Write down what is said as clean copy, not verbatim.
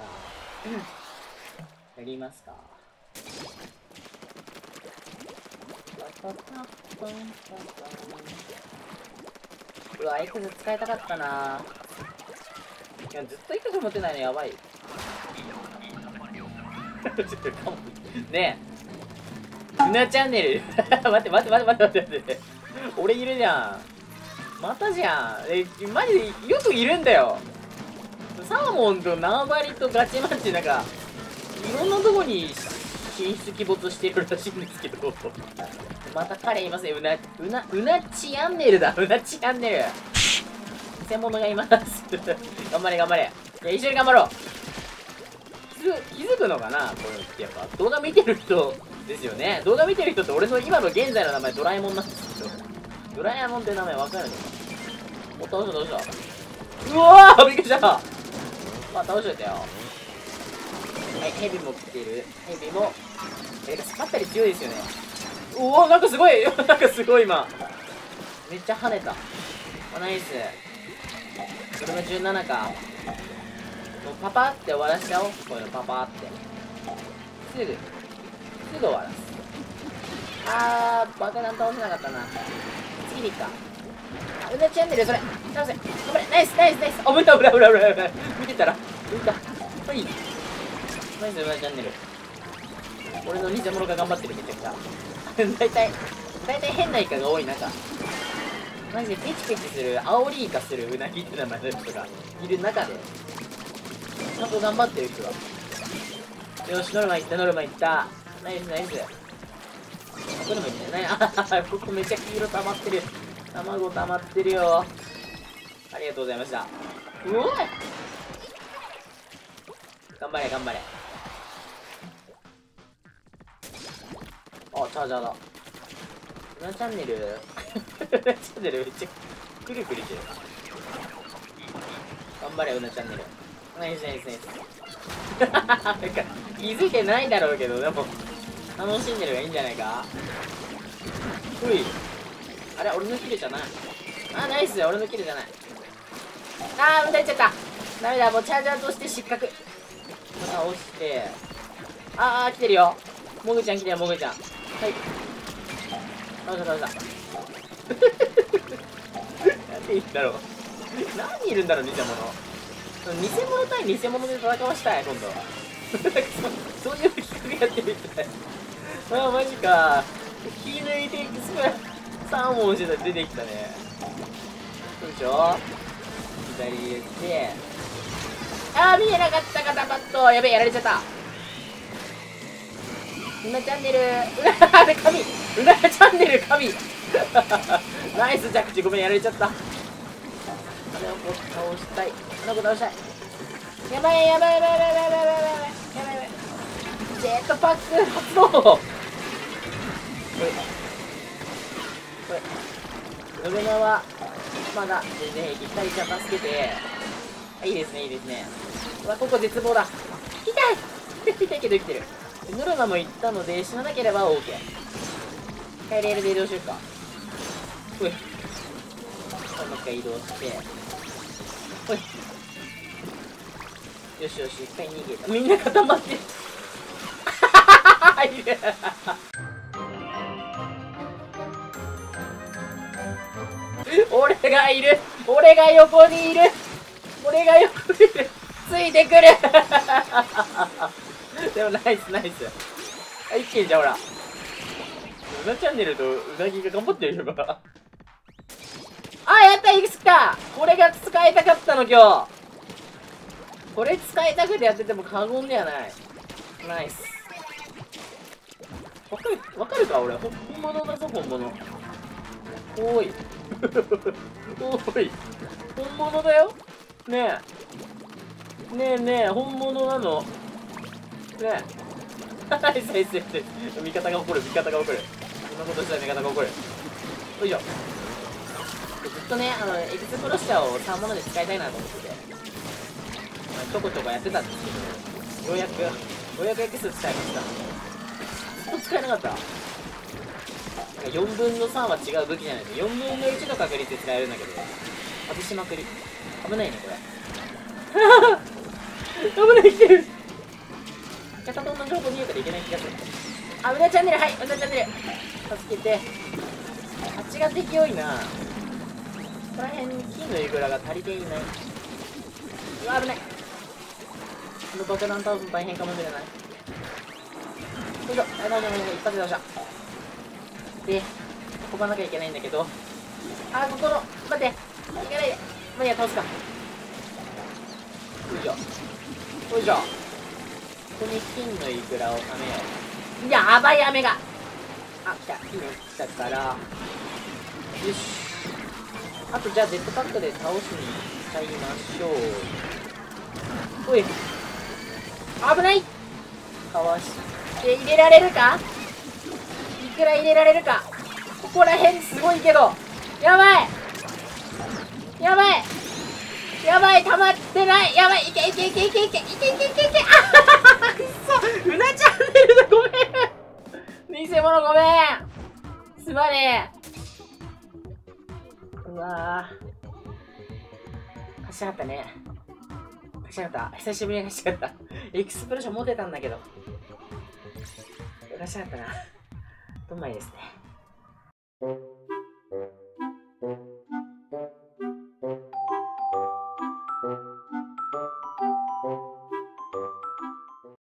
か。やりますか。うわ、エクス使いたかったな。いや、ずっとエクス持ってないのやばい。ちょっとかも。ねえ。うなチャンネル。待って待って待って待って待って。俺いるじゃん。またじゃん。マジでよくいるんだよ。サーモンと縄張りとガチマッチなんか、いろんなとこに進出鬼没してるらしいんですけど。また彼いますね。うなチャンネルだ。うなチャンネル。偽物がいます。頑張れ頑張れ。いや、一緒に頑張ろう。気づくのかなこれってやっぱ。動画見てる人ですよね。動画見てる人って俺の今の現在の名前ドラえもんなんですけど。ドラえもんって名前わかるのか。お、倒した倒した。うわーびっくりした。まあ倒しといたよ。はい、ヘビも来てる。ヘビも。スパッタリ強いですよね。うわ、なんかすごいなんかすごい今。めっちゃ跳ねた。あ、ナイス。これが17か。もうパパって終わらしちゃおう。こういうのパパって。すぐ終わらす。あー、爆弾倒せなかったな。次に行くか。うなチャンネル、それ倒せ。頑張れ。ナイスナイスナイス。あ、危ない危ない危ない危ない危ない。見てたら浮いた。はい、ナイスうなチャンネル。俺の偽物が頑張ってる。めちゃくちゃ大体変なイカが多い中、マジでペチペチする煽りイカするうなぎって名前の人がいる中でちゃんと頑張ってる人は。よし、ノルマいったノルマいった。ナイスナイス。ノルマいったね。あ、ここめっちゃ黄色溜まってる。卵溜まってるよ。ありがとうございました。うおい、頑張れ頑張れ。あ、チャージャーだ。うなチャンネルうなチャンネルめっちゃくるくるしてる。頑張れうなチャンネル。ナイスナイスナイス。なんか気づいてないだろうけど、でも楽しんでるがいいんじゃないか。ほい、あれ俺のキルじゃない。あ、ナイス、俺のキルじゃない。あー、撃たれちゃった。ダメだ、もうチャージャーとして失格。倒して、あー、来てるよ。もぐちゃん来てるよ、もぐちゃん。はい、倒した倒した。なんでいいんだろう。何人いるんだろう、偽物。偽物対偽物で戦わしたい、今度は。そういう企画やってみたい。ああ、マジか。気抜いて、すごい、3問してたら出てきたね。そうでしょ。左入れて、ああ、見えなかった、肩パッド。やべえ、やられちゃった。うなチャンネル、うなで神、うなチャンネル神。ナイス着地、ごめん、やられちゃった。あれを倒したい。あの子倒したい。やばいやばいやばいやばいやばいやばいやばいやばい。ジェットパック発動。これノルマはまだ全然平気。2人じゃ助けて、いいですねいいですね。うわ、ここ絶望だ。痛い痛いけど生きてる。ノルマも行ったので死ななければ OK。 帰レールで移動しようか。ほい、もう一回移動して、ほい、よしよし、一回逃げた。みんな固まってる。いる。俺がいる。俺が横にいる。俺が横にいる。ついてくる。でもナイスナイス。あ、一気にじゃあほら。うなチャンネルとうなぎが頑張ってるよ。あ、やった、いくつか。これが使いたかったの今日。これ使いたくてやってても過言ではない。ナイス。わかるか俺。本物だぞ、本物。おーい。おーい。本物だよ。ねえ。ねえねえ、本物なの。ねえ。はい、先生。味方が怒る、味方が怒る。そんなことしたら味方が怒る。よいしょ。ずっとね、エクスプロッシャーを3物で使いたいなと思ってて、ちょこちょこやってたんですけど、ようやくエクス使いました。ずっと使えなかった。なんか4分の3は違う武器じゃないと4分の1の確率で使えるんだけど、外しまくり。危ないねこれ。 危ない、来てる。片と同じ方向にいるからいけない気がする。あ、うなチャンネル、はい、うなチャンネル。助けて。あっちが敵多いな。ここら辺に金のイグラが足りていない。うわ、危ない。この爆弾倒すの大変かもしれない。よいしょ。あ、大丈夫、一発で倒した。で、ここなきゃいけないんだけど。あ、ここの、待って。いけないで。まあいいや、倒すか。よいしょ。よいしょ。ここに金のイクラをためよう。やばい、雨が。あ、来た。金来たから。よし。あと、じゃあ、ジェットパックで倒しに行っちゃいましょう。おい。危ない。かわして入れられるか。いくら入れられるか。ここら辺すごいけど。やばい。やばい。やばい、溜まってない。やばい、いけいけいけいけいけいけいけいけいけ。あははは、くそ。うなチャンネルだ、ごめん。偽物ごめん。すまねえ。うわぁ。勝ち上がったね。勝ち上がった。久しぶりに勝ち上がった。エクスプローション持てたんだけど。勝ち上がったな。どんまいですね。